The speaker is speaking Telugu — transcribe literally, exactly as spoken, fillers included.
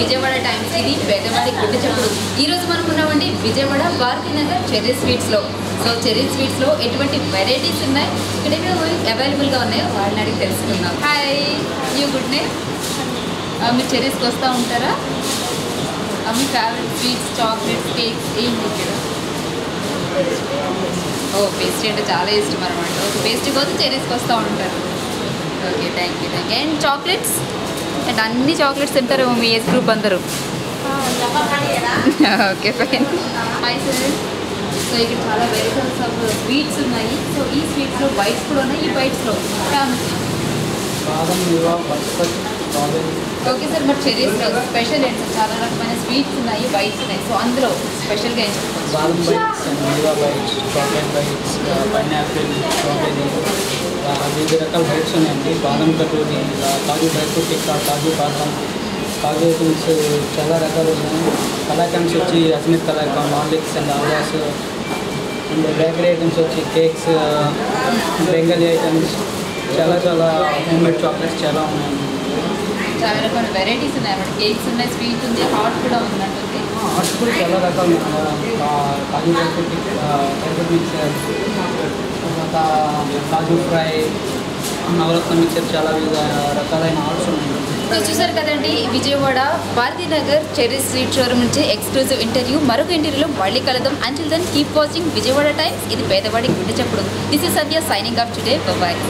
విజయవాడ టైమ్స్ ఇది పేదవాడి గుడ్డి చెప్పుడు. ఈరోజు మనం ఉన్నామండి విజయవాడ భారతీనగర్ చెర్రీ స్వీట్స్లో. సో చెర్రీ స్వీట్స్లో ఎటువంటి వెరైటీస్ ఉన్నాయి, ఇక్కడ అవైలబుల్గా ఉన్నాయో వాళ్ళని అడిగి తెలుసుకుందాం. Hi, you good name. మీరు చెర్రీస్కి వస్తూ ఉంటారా? మీ ఫేవరెట్ స్వీట్స్, చాక్లెట్స్, కేక్స్ ఏంటి ఇక్కడ? ఓ పేస్ట్రీ అంటే చాలా ఇష్టం అనమాట. ఓకే, పేస్ట్రీ కోసం చెర్రీస్కి వస్తూ ఉంటారు. Okay, thank you thank you and chocolates and అన్ని చాక్లెట్స్ తింటారు మీ ఏజ్ గ్రూప్ అందరూ. Okay fine. Hi sir. So ఇక్కడ చాలా వెరైటీస్ ఆఫ్ స్వీట్స్ ఉన్నాయి. సో ఈ స్వీట్స్లో బైట్స్ కూడా ఉన్నాయి. ఈ బైట్స్లో ఓకే సార్, మరి చెర్రీస్లో స్పెషల్ ఏంటి సార్? చాలా రకమైన స్వీట్స్ ఉన్నాయి, బైట్స్ ఉన్నాయి. సో అందులో స్పెషల్గా ఏం చెప్తారు? బాదం బైట్స్, మీవా bites, chocolate bites, pineapple, strawberry, వివిధ రకాల బైట్స్ ఉన్నాయండి. బాదం కటోరీ, కాజు డ్రై ఫ్రూట్ టిక్కా, కాజు బాదం, కాజు ఐటమ్స్ చాలా రకాలు ఉన్నాయి. కలాకండ్స్ వచ్చి అజ్మీర్ కలాకండ్, హార్లిక్స్ అండ్ ఆవాస్. అండ్ బేకరీ ఐటమ్స్ వచ్చి కేక్స్, బెంగాలీ ఐటమ్స్, చాలా చాలా హోమ్మేడ్ చాక్లెట్స్ చాలా ఉన్నాయి. చాలా రకాల వెరైటీస్ ఉన్నాయి అన్నమాట. కేక్స్ ఉన్నాయి, స్వీట్ ఉంది, హాట్ కూడా ఉందంటుంది. హాట్ కూడా చాలా రకాలు ఉన్నాయి. కాజు dry fruit dry fruit mixer, తర్వాత కాజు ఫ్రై, నవరత్న మిక్సర్, చాలా వివిధ రకాలైన హాట్స్ ఉన్నాయి. సో చూసారు కదండి, Vijayawada Bharatinagar Cherry sweet showroom నుంచి ఎక్స్క్లూజివ్ ఇంటర్వ్యూ. మరొక ఇంటర్వ్యూలో మళ్ళీ కలుద్దాం. Until then keep watching Vijayawada Times. ఇది పేదవాడి గుండె చప్పుడు. This is Sandhya signing off today. By.